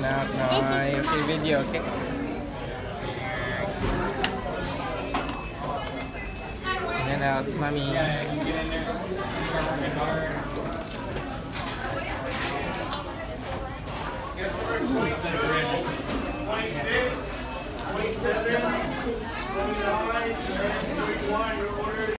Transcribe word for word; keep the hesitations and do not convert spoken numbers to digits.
out nói. Okay, video, okay? In and out, mommy.